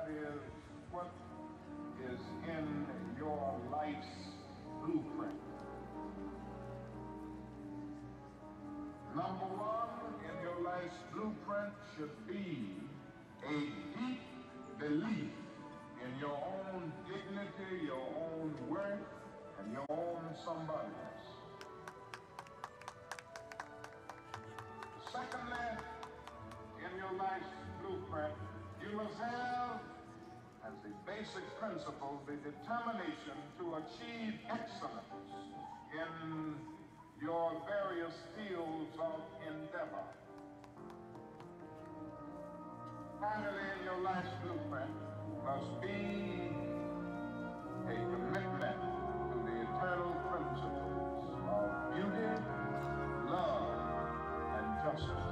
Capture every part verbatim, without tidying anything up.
that is what is in your life's blueprint. Number one in your life's blueprint should be a deep belief in your own dignity, your own worth, and your own somebodyness. Secondly, in your life's blueprint, you must have as a basic principle the determination to achieve excellence in your various fields of endeavor. Finally, in your life's blueprint must be a commitment to the eternal principles of beauty, love, and justice.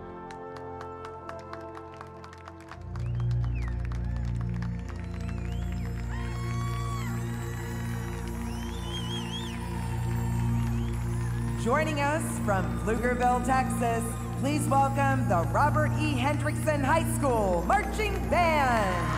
Joining us from Pflugerville, Texas, please welcome the Robert E. Hendrickson High School Marching Band.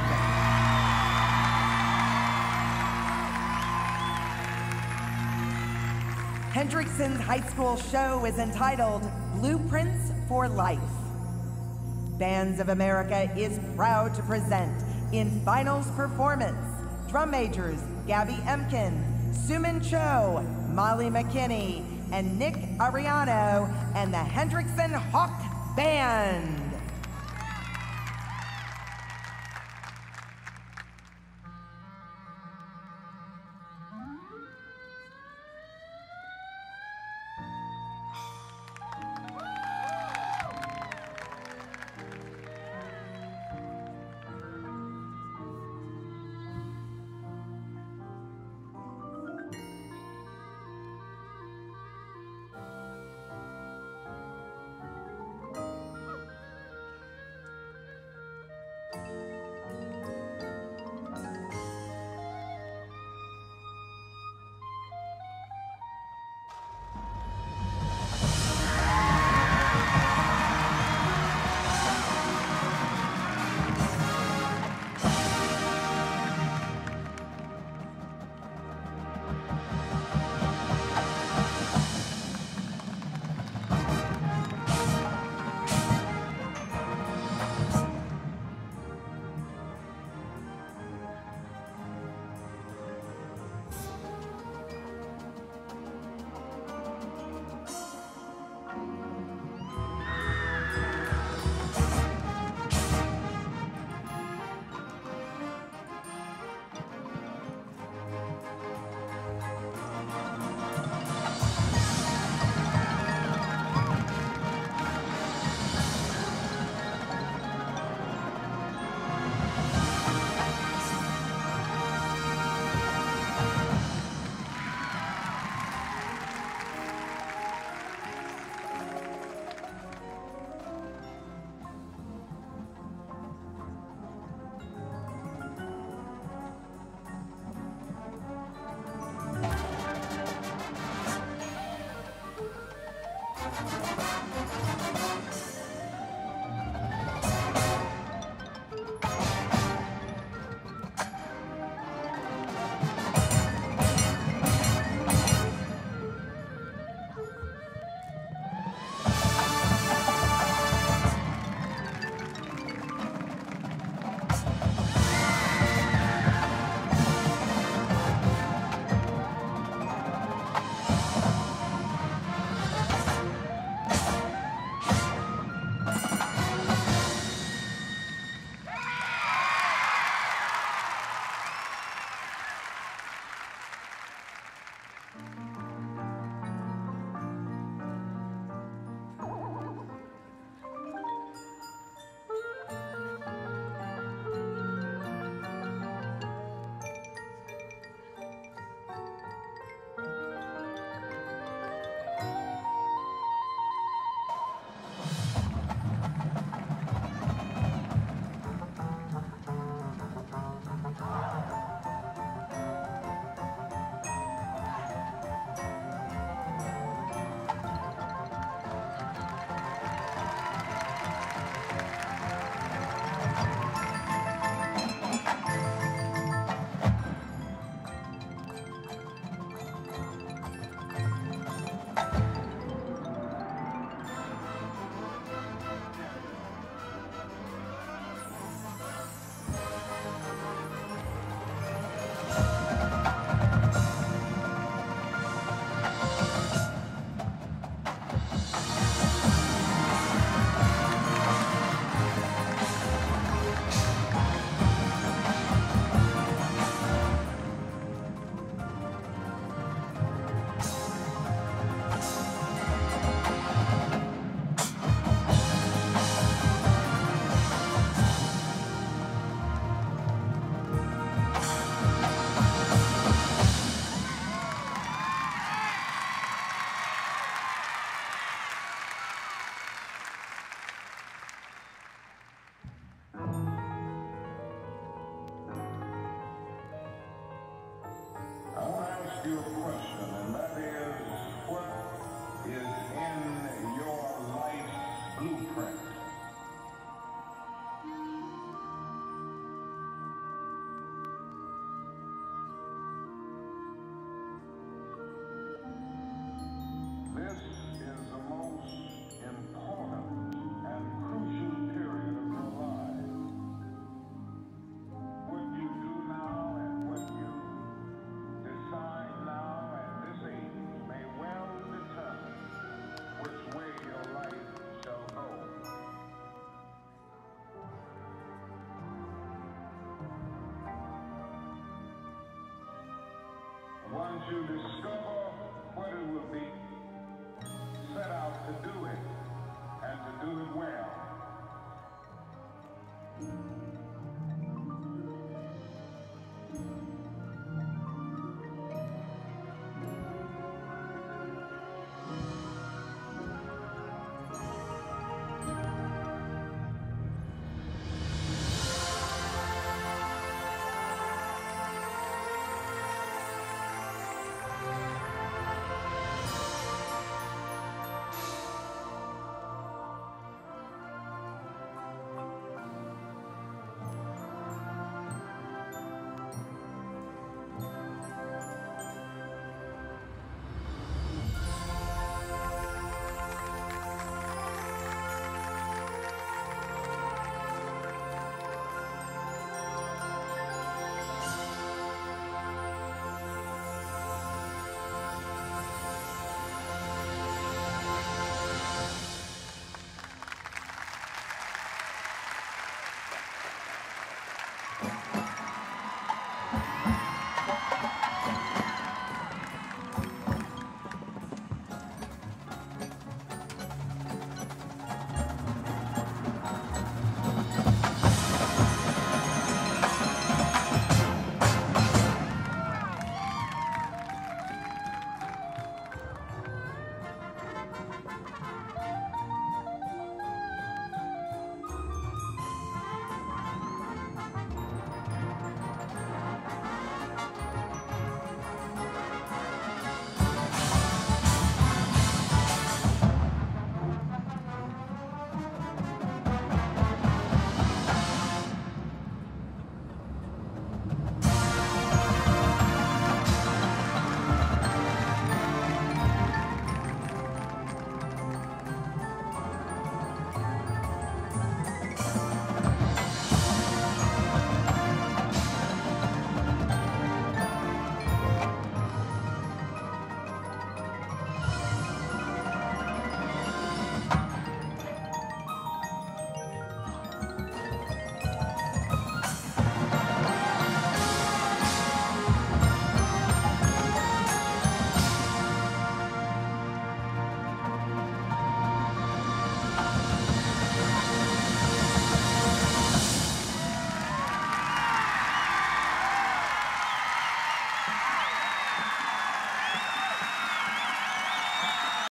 Hendrickson's High School show is entitled Blueprints for Life. Bands of America is proud to present in finals performance drum majors Gabby Emkin, Suman Cho, Molly McKinney, and Nick Ariano and the Hendrickson Hawk Band. to discover